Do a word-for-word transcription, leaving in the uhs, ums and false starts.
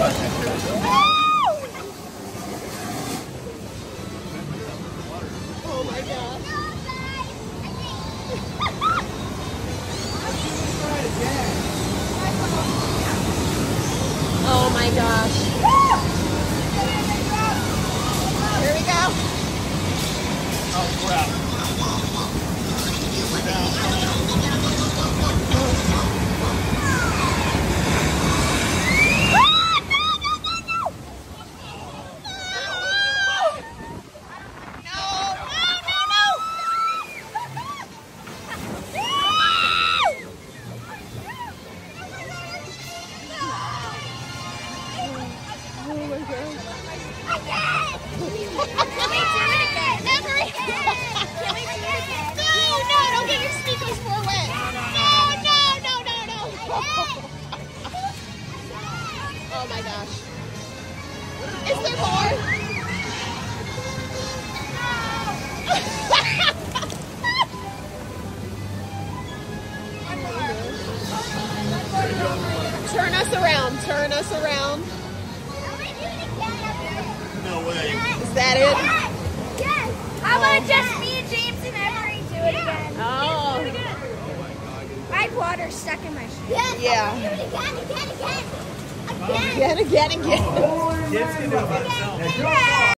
Oh my gosh. Oh my gosh. Here we go. Oh crap. We're down. Oh my gosh. Is there more? Turn us around. Turn us around. No way. Is that it? Yes. How about just me and James and Emery do it again? Oh. I have water stuck in my shoe. Yes. Yeah. Do it again, again, again. Again, again, again. Kids can do it by themselves. Again.